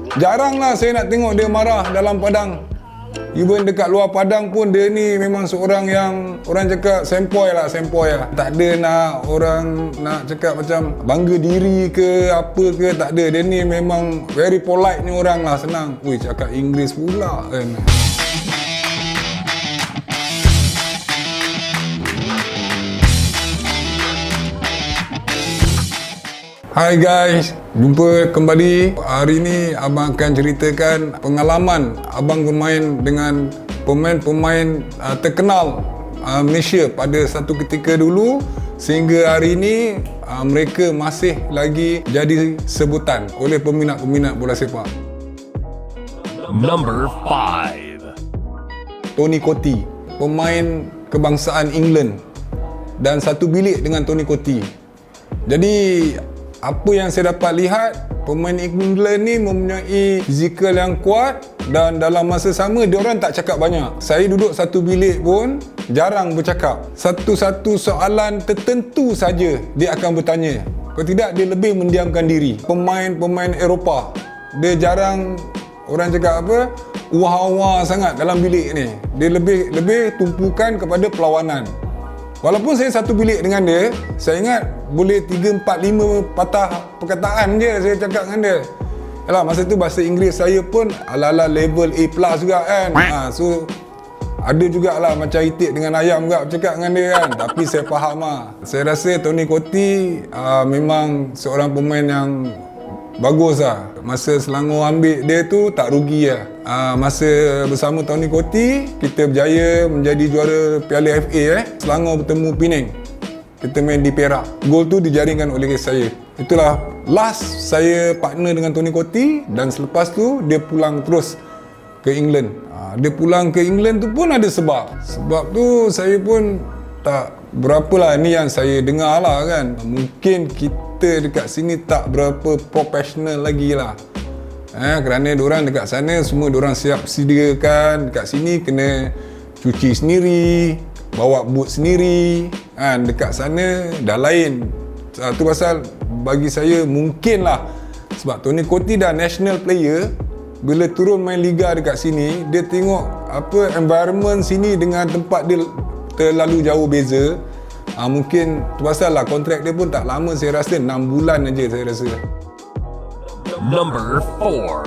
Jaranglah saya nak tengok dia marah dalam padang. Even dekat luar padang pun dia ni memang seorang yang orang cakap sempoi lah. Tak ada nak orang nak cakap macam bangga diri ke apa ke, tak ada. Dia ni memang very polite ni orang lah, senang. Ui, cakap Inggeris pula kan. Hai guys, jumpa kembali. Hari ini abang akan ceritakan pengalaman abang bermain dengan pemain-pemain terkenal Malaysia pada satu ketika dulu, sehingga hari ini mereka masih lagi jadi sebutan oleh peminat-peminat bola sepak. Number 5. Tony Cottee, pemain kebangsaan England, dan satu bilik dengan Tony Cottee. Jadi apa yang saya dapat lihat, pemain England ni mempunyai fizikal yang kuat dan dalam masa sama diorang tak cakap banyak. Saya duduk satu bilik pun jarang bercakap. Satu-satu soalan tertentu saja dia akan bertanya. Kalau tidak, dia lebih mendiamkan diri. Pemain-pemain Eropah, dia jarang orang cakap apa, wah-wah sangat dalam bilik ni. Dia lebih tumpukan kepada perlawanan. Walaupun saya satu bilik dengan dia, saya ingat boleh 3, 4, 5 patah perkataan je saya cakap dengan dia. Yalah, masa tu bahasa Inggeris saya pun ala-ala level A+ juga kan. So ada jugalah macam itik dengan ayam juga bercakap dengan dia kan. Tapi saya faham lah. Saya rasa Tony Cottee memang seorang pemain yang bagus lah. Masa Selangor ambil dia tu tak rugi lah. Masa bersama Tony Cottee, kita berjaya menjadi juara Piala FA Selangor bertemu Penang. Kita main di Perak. Gol tu dijaringkan oleh saya. Itulah last saya partner dengan Tony Cottee, dan selepas tu dia pulang terus ke England. Dia pulang ke England tu pun ada sebab. Sebab tu saya pun tak berapalah, ni yang saya dengar lah kan. Mungkin kita dekat sini tak berapa profesional lagi lah. Kerana diorang dekat sana semua diorang siap sediakan. Dekat sini kena cuci sendiri, bawa boot sendiri kan. Dekat sana dah lain. Itu pasal bagi saya mungkin lah, sebab Tony Cottee dah national player. Bila turun main liga dekat sini, dia tengok apa environment sini dengan tempat dia terlalu jauh beza. Mungkin tu pasal lah kontrak dia pun tak lama, saya rasa 6 bulan aja saya rasa. Number 4.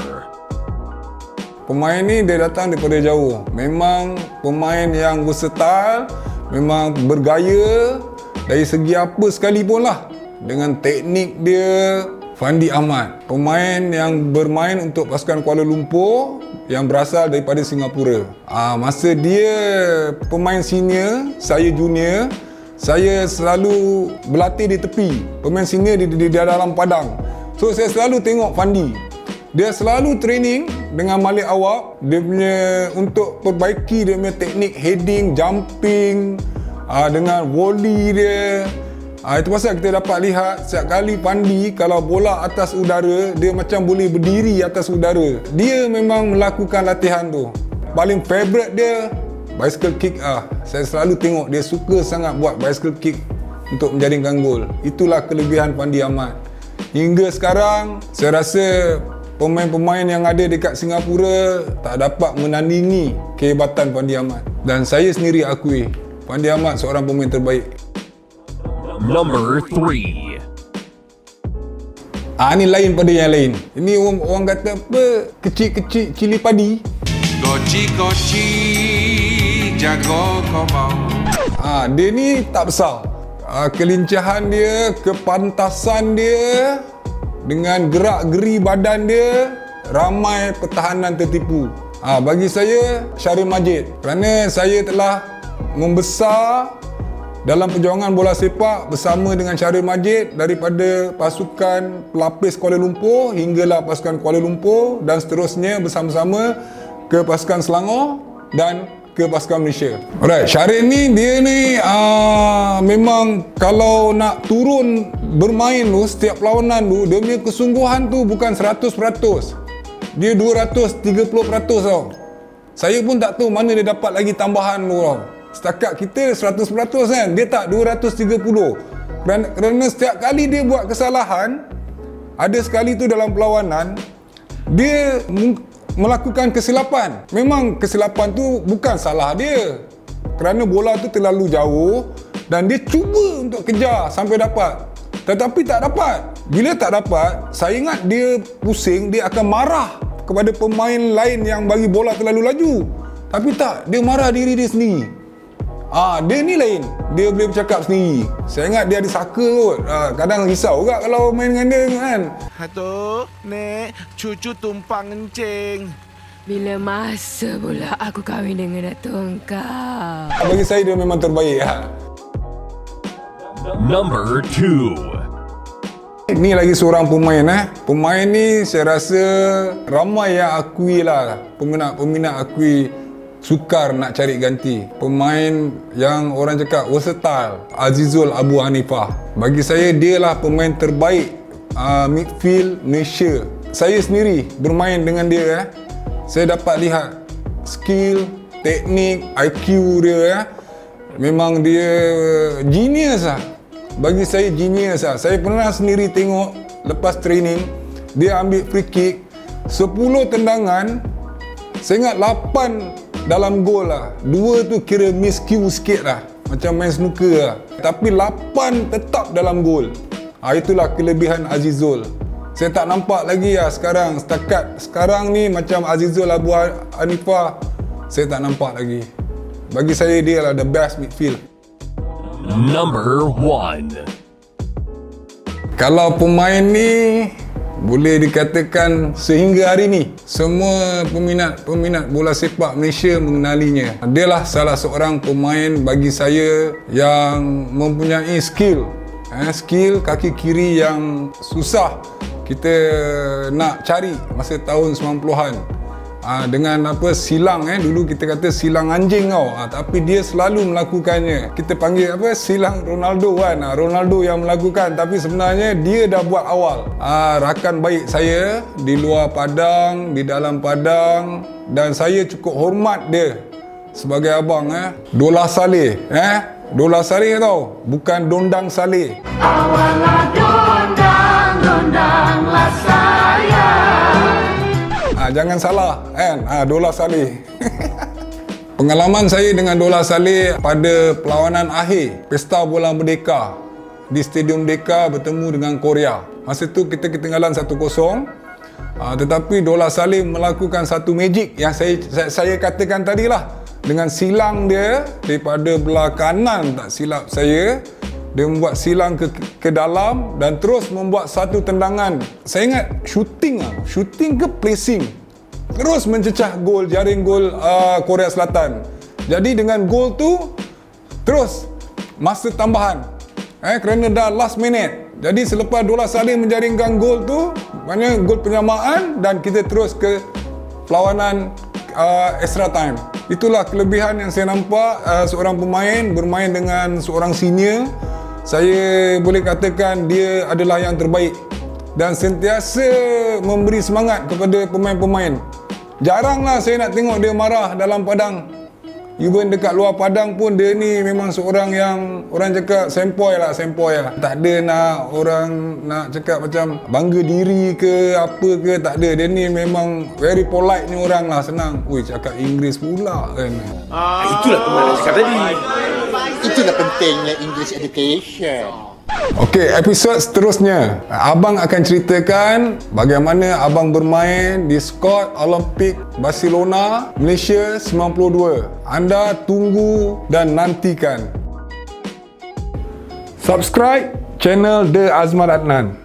Pemain ni dia datang daripada jauh. Memang pemain yang versatile, memang bergaya dari segi apa sekalipun lah. Dengan teknik dia, Fandi Ahmad, pemain yang bermain untuk pasukan Kuala Lumpur yang berasal daripada Singapura. Masa dia pemain senior, saya junior, saya selalu berlatih di tepi. Pemain senior di dalam padang. So saya selalu tengok Fandi. Dia selalu training dengan malik awak. Dia punya untuk perbaiki dia punya teknik heading, jumping, dengan volley dia. Itu pasal kita dapat lihat setiap kali Fandi kalau bola atas udara, dia macam boleh berdiri atas udara. Dia memang melakukan latihan tu. Paling favourite dia bicycle kick. Saya selalu tengok dia suka sangat buat bicycle kick untuk menjaringkan gol. Itulah kelebihan Fandi Ahmad. Hingga sekarang saya rasa pemain-pemain yang ada dekat Singapura tak dapat menandingi kehebatan Fandi Ahmad. Dan saya sendiri akui Fandi Ahmad seorang pemain terbaik. Number 3. Ni lain pada yang lain. Ini orang kata apa, kecil-kecil cili padi. Koci-koci jago komau. Dia ni tak besar. Kelincahan dia, kepantasan dia, dengan gerak-geri badan dia, ramai pertahanan tertipu. Bagi saya, Syaril Majid. Kerana saya telah membesar dalam perjuangan bola sepak bersama dengan Syaril Majid daripada pasukan pelapis Kuala Lumpur hinggalah pasukan Kuala Lumpur, dan seterusnya bersama-sama ke pasukan Selangor dan ke pasukan Malaysia. Alright, Syaril ni dia ni memang kalau nak turun bermain tu, setiap perlawanan tu dia punya kesungguhan tu bukan 100%. Dia 230% tau. Saya pun tak tahu mana dia dapat lagi tambahan tu tau. Setakat kita 100% kan, dia tak 230. Kerana setiap kali dia buat kesalahan, ada sekali tu dalam perlawanan, Dia melakukan kesilapan. Memang kesilapan tu bukan salah dia, kerana bola tu terlalu jauh dan dia cuba untuk kejar sampai dapat, tetapi tak dapat. Bila tak dapat, saya ingat dia pusing, dia akan marah kepada pemain lain yang bagi bola terlalu laju. Tapi tak, dia marah diri dia sendiri. Dia ni lain, dia boleh bercakap sendiri. Saya ingat dia ada saka kot. Kadang risau juga kalau main dengan dia kan. Atuk, Nek, cucu tumpang encing. Bila masa pula aku kahwin dengan datuk engkau? Bagi saya dia memang terbaik. Number 2. Ni lagi seorang pemain. Pemain ni saya rasa ramai yang akui lah. Peminat akui sukar nak cari ganti. Pemain yang orang cakap versatile, Azizul Abu Hanifah. Bagi saya dia lah pemain terbaik midfield Malaysia. Saya sendiri bermain dengan dia. Saya dapat lihat skill, teknik, IQ dia. Memang dia genius lah. Bagi saya genius lah. Saya pernah sendiri tengok lepas training, dia ambil free kick 10 tendangan. Saya ingat 8 dalam gol lah. 2 tu kira miscue sikit lah, macam main snooker lah. Tapi 8 tetap dalam gol. Itulah kelebihan Azizul. Saya tak nampak lagi lah sekarang. Setakat sekarang ni macam Azizul Abu Hanifah, saya tak nampak lagi. Bagi saya dia lah the best midfield. Number 1. Kalau pemain ni boleh dikatakan sehingga hari ni semua peminat bola sepak Malaysia mengenalinya. Dia lah salah seorang pemain bagi saya yang mempunyai skill kaki kiri yang susah kita nak cari masa tahun 90-an. Dengan silang, dulu kita kata silang anjing tau. Tapi dia selalu melakukannya. Kita panggil silang Ronaldo kan. Ronaldo yang melakukan, tapi sebenarnya dia dah buat awal. Rakan baik saya di luar padang, di dalam padang, dan saya cukup hormat dia sebagai abang. Dolah Saleh. Dolah Saleh tau, bukan Dondang Saleh. Awalah dondanglah saya. Jangan salah kan, Dolah Saleh. Pengalaman saya dengan Dolah Saleh pada perlawanan akhir Pesta Bola Merdeka di Stadium Merdeka bertemu dengan Korea. Masa tu kita ketinggalan 1-0, tetapi Dolah Saleh melakukan satu magic yang saya katakan tadilah. Dengan silang dia daripada belah kanan, tak silap saya, dia membuat silang ke dalam dan terus membuat satu tendangan. Saya ingat shooting ke placing, terus mencecah gol, jaring gol Korea Selatan. Jadi dengan gol tu terus masa tambahan, kerana dah last minute. Jadi selepas Dolah Saleh menjaringkan gol tu, maknanya gol penyamaan, dan kita terus ke perlawanan extra time. Itulah kelebihan yang saya nampak seorang pemain bermain dengan seorang senior. Saya boleh katakan dia adalah yang terbaik dan sentiasa memberi semangat kepada pemain-pemain. Jaranglah saya nak tengok dia marah dalam padang. Even dekat luar padang pun dia ni memang seorang yang orang cakap sempoi lah. Tak ada nak orang nak cakap macam bangga diri ke apa ke, tak ada. Dia ni memang very polite ni orang lah, senang. Cakap Inggeris pula kan. Itulah teman nak cakap tadi. Itulah pentingnya English education. Okey, episod seterusnya abang akan ceritakan bagaimana abang bermain di skuad Olimpik Barcelona Malaysia 92. Anda tunggu dan nantikan. Subscribe channel The Azman Adnan.